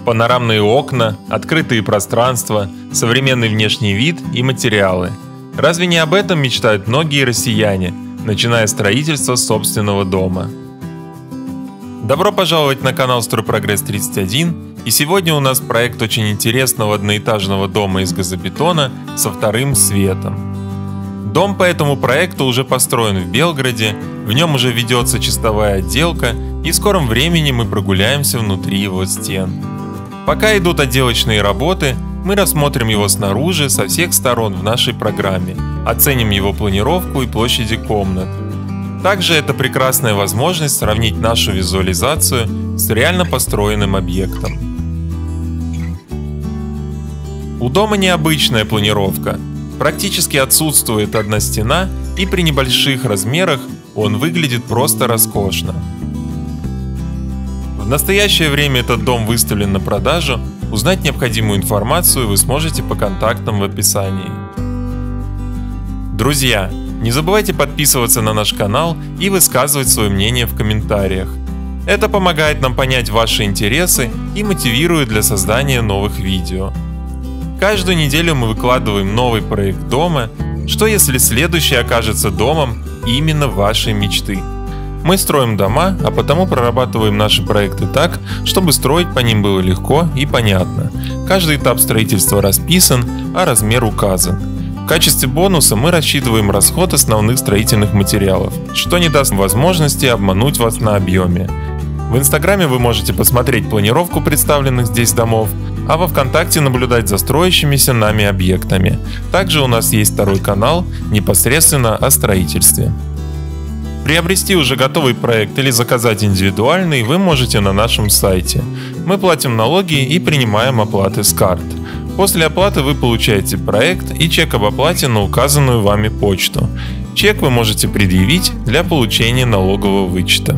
Панорамные окна, открытые пространства, современный внешний вид и материалы. Разве не об этом мечтают многие россияне, начиная строительство собственного дома? Добро пожаловать на канал Стройпрогресс 31, и сегодня у нас проект очень интересного одноэтажного дома из газобетона со вторым светом. Дом по этому проекту уже построен в Белгороде, в нем уже ведется чистовая отделка, и в скором времени мы прогуляемся внутри его стен. Пока идут отделочные работы, мы рассмотрим его снаружи со всех сторон в нашей программе, оценим его планировку и площади комнат. Также это прекрасная возможность сравнить нашу визуализацию с реально построенным объектом. У дома необычная планировка. Практически отсутствует одна стена, и при небольших размерах он выглядит просто роскошно. В настоящее время этот дом выставлен на продажу. Узнать необходимую информацию вы сможете по контактам в описании. Друзья, не забывайте подписываться на наш канал и высказывать свое мнение в комментариях. Это помогает нам понять ваши интересы и мотивирует для создания новых видео. Каждую неделю мы выкладываем новый проект дома. Что если следующий окажется домом именно вашей мечты? Мы строим дома, а потому прорабатываем наши проекты так, чтобы строить по ним было легко и понятно. Каждый этап строительства расписан, а размер указан. В качестве бонуса мы рассчитываем расход основных строительных материалов, что не даст возможности обмануть вас на объеме. В Инстаграме вы можете посмотреть планировку представленных здесь домов, а во ВКонтакте наблюдать за строящимися нами объектами. Также у нас есть второй канал непосредственно о строительстве. Приобрести уже готовый проект или заказать индивидуальный вы можете на нашем сайте. Мы платим налоги и принимаем оплаты с карт. После оплаты вы получаете проект и чек об оплате на указанную вами почту. Чек вы можете предъявить для получения налогового вычета.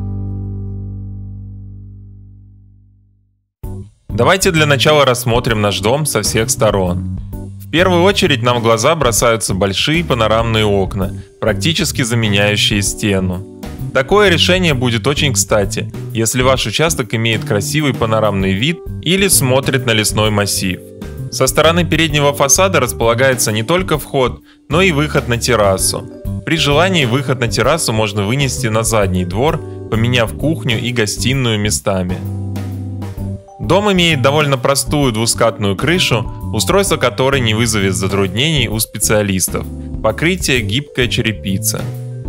Давайте для начала рассмотрим наш дом со всех сторон. В первую очередь нам в глаза бросаются большие панорамные окна, практически заменяющие стену. Такое решение будет очень кстати, если ваш участок имеет красивый панорамный вид или смотрит на лесной массив. Со стороны переднего фасада располагается не только вход, но и выход на террасу. При желании выход на террасу можно вынести на задний двор, поменяв кухню и гостиную местами. Дом имеет довольно простую двускатную крышу, устройство которой не вызовет затруднений у специалистов. Покрытие гибкая черепица.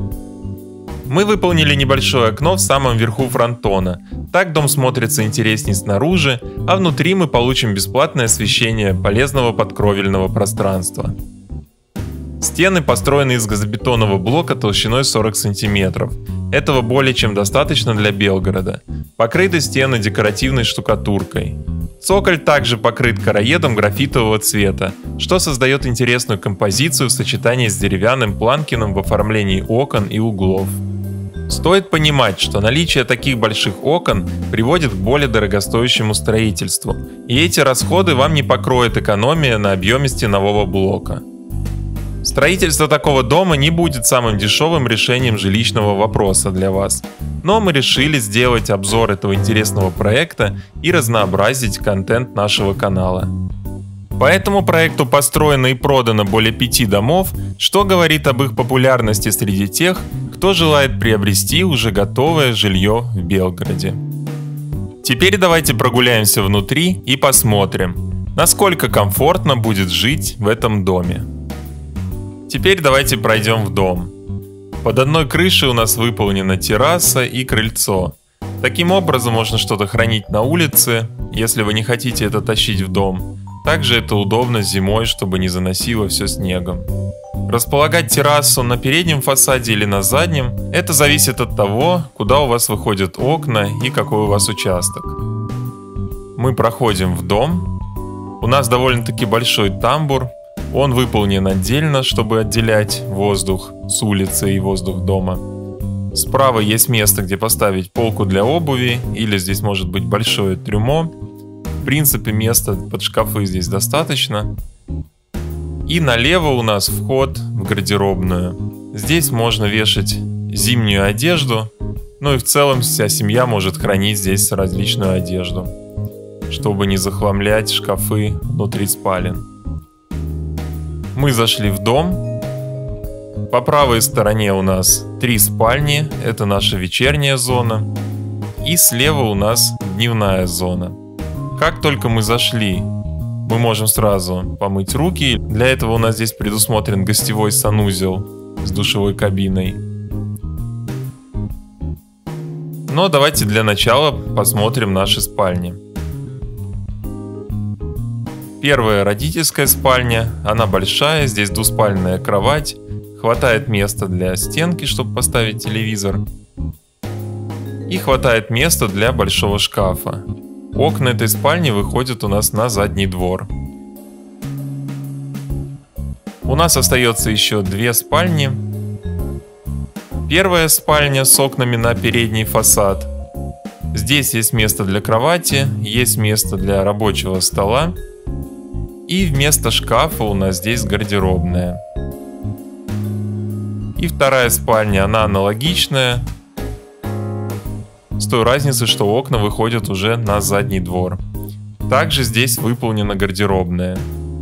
Мы выполнили небольшое окно в самом верху фронтона. Так дом смотрится интересней снаружи, а внутри мы получим бесплатное освещение полезного подкровельного пространства. Стены построены из газобетонного блока толщиной 40 см. Этого более чем достаточно для Белгорода. Покрыты стены декоративной штукатуркой. Цоколь также покрыт короедом графитового цвета, что создает интересную композицию в сочетании с деревянным планкином в оформлении окон и углов. Стоит понимать, что наличие таких больших окон приводит к более дорогостоящему строительству, и эти расходы вам не покроет экономия на объеме стенового блока. Строительство такого дома не будет самым дешевым решением жилищного вопроса для вас, но мы решили сделать обзор этого интересного проекта и разнообразить контент нашего канала. По этому проекту построено и продано более 5 домов, что говорит об их популярности среди тех, кто желает приобрести уже готовое жилье в Белгороде. Теперь давайте прогуляемся внутри и посмотрим, насколько комфортно будет жить в этом доме. Теперь давайте пройдем в дом. Под одной крышей у нас выполнена терраса и крыльцо. Таким образом можно что-то хранить на улице, если вы не хотите это тащить в дом. Также это удобно зимой, чтобы не заносило все снегом. Располагать террасу на переднем фасаде или на заднем – это зависит от того, куда у вас выходят окна и какой у вас участок. Мы проходим в дом. У нас довольно-таки большой тамбур. Он выполнен отдельно, чтобы отделять воздух с улицы и воздух дома. Справа есть место, где поставить полку для обуви, или здесь может быть большое трюмо. В принципе, места под шкафы здесь достаточно. И налево у нас вход в гардеробную. Здесь можно вешать зимнюю одежду, ну и в целом вся семья может хранить здесь различную одежду. чтобы не захламлять шкафы внутри спален. Мы зашли в дом. По правой стороне у нас 3 спальни, это наша вечерняя зона. И слева у нас дневная зона. Как только мы зашли, мы можем сразу помыть руки. Для этого у нас здесь предусмотрен гостевой санузел с душевой кабиной. Но давайте для начала посмотрим наши спальни. Первая родительская спальня, она большая, здесь двуспальная кровать, хватает места для стенки, чтобы поставить телевизор, и хватает места для большого шкафа. Окна этой спальни выходят у нас на задний двор. У нас остается еще 2 спальни. Первая спальня с окнами на передний фасад. Здесь есть место для кровати, есть место для рабочего стола. И вместо шкафа у нас здесь гардеробная. И вторая спальня, она аналогичная, с той разницей, что окна выходят уже на задний двор. Также здесь выполнена гардеробная.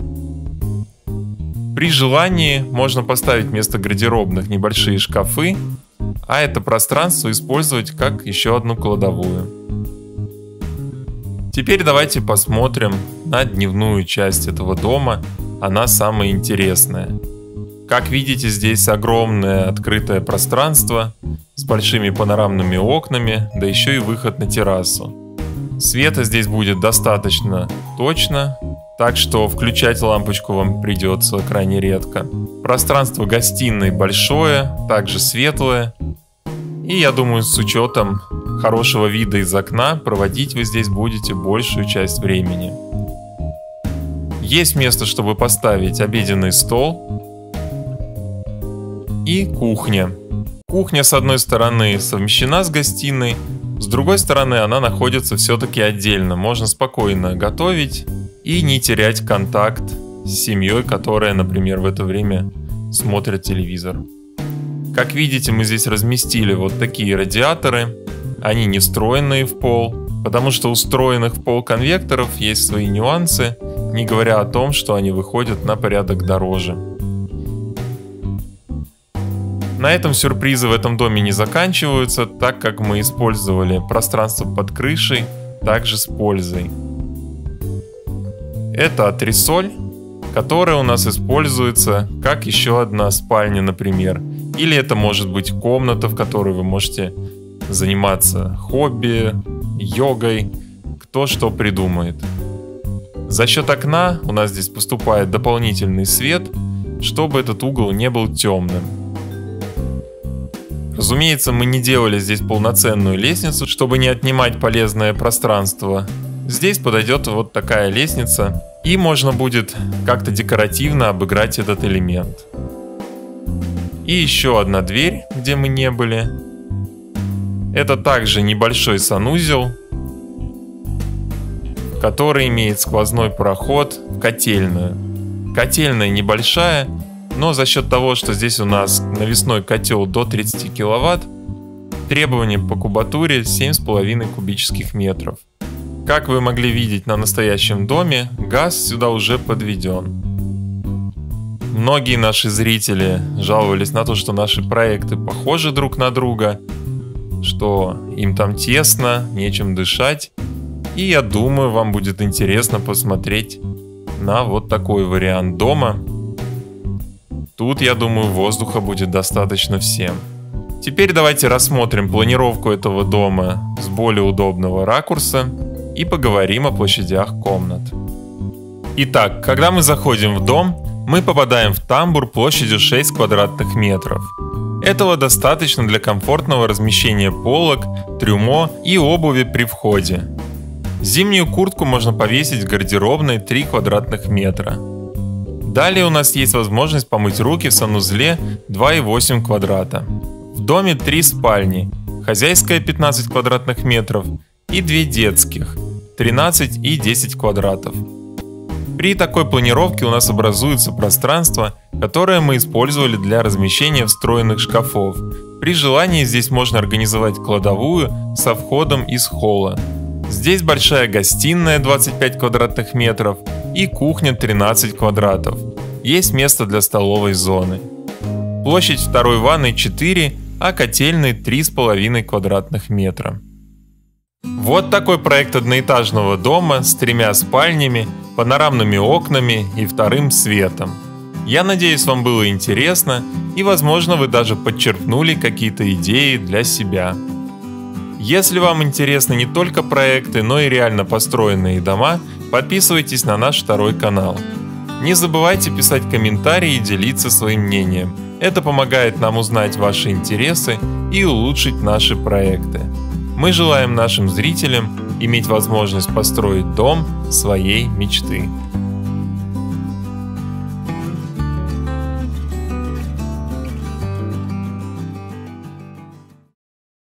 При желании можно поставить вместо гардеробных небольшие шкафы, а это пространство использовать как еще одну кладовую. Теперь давайте посмотрим на дневную часть этого дома, она самая интересная. Как видите, здесь огромное открытое пространство с большими панорамными окнами, да еще и выход на террасу. Света здесь будет достаточно точно, так что включать лампочку вам придется крайне редко. Пространство гостиной большое, также светлое. И я думаю, с учетом хорошего вида из окна, проводить вы здесь будете большую часть времени. Есть место, чтобы поставить обеденный стол. И кухня. Кухня с одной стороны совмещена с гостиной, с другой стороны она находится все-таки отдельно. Можно спокойно готовить и не терять контакт с семьей, которая, например, в это время смотрит телевизор. Как видите, мы здесь разместили вот такие радиаторы. Они не встроенные в пол, потому что у встроенных в пол конвекторов есть свои нюансы, не говоря о том, что они выходят на порядок дороже. На этом сюрпризы в этом доме не заканчиваются, так как мы использовали пространство под крышей также с пользой. Это антресоль, которая у нас используется как еще одна спальня, например. Или это может быть комната, в которой вы можете заниматься хобби, йогой, кто что придумает. За счет окна у нас здесь поступает дополнительный свет, чтобы этот угол не был темным. Разумеется, мы не делали здесь полноценную лестницу, чтобы не отнимать полезное пространство. Здесь подойдет вот такая лестница, и можно будет как-то декоративно обыграть этот элемент. И еще одна дверь, где мы не были. Это также небольшой санузел, который имеет сквозной проход в котельную. Котельная небольшая, но за счет того, что здесь у нас навесной котел до 30 киловатт, требования по кубатуре 7,5 кубических метров. Как вы могли видеть на настоящем доме, газ сюда уже подведен. Многие наши зрители жаловались на то, что наши проекты похожи друг на друга, что им там тесно, нечем дышать. И я думаю, вам будет интересно посмотреть на вот такой вариант дома. Тут, я думаю, воздуха будет достаточно всем. Теперь давайте рассмотрим планировку этого дома с более удобного ракурса и поговорим о площадях комнат. Итак, когда мы заходим в дом, мы попадаем в тамбур площадью 6 квадратных метров. Этого достаточно для комфортного размещения полок, трюмо и обуви при входе. Зимнюю куртку можно повесить в гардеробной 3 квадратных метра. Далее у нас есть возможность помыть руки в санузле 2,8 квадрата. В доме 3 спальни, хозяйская 15 квадратных метров и 2 детских 13 и 10 квадратов. При такой планировке у нас образуется пространство, которое мы использовали для размещения встроенных шкафов. При желании здесь можно организовать кладовую со входом из холла. Здесь большая гостиная 25 квадратных метров и кухня 13 квадратов. Есть место для столовой зоны. Площадь второй ванной 4, а котельной 3,5 квадратных метра. Вот такой проект одноэтажного дома с 3 спальнями, панорамными окнами и вторым светом. Я надеюсь, вам было интересно и, возможно, вы даже подчеркнули какие-то идеи для себя. Если вам интересны не только проекты, но и реально построенные дома, подписывайтесь на наш второй канал. Не забывайте писать комментарии и делиться своим мнением. Это помогает нам узнать ваши интересы и улучшить наши проекты. Мы желаем нашим зрителям иметь возможность построить дом своей мечты.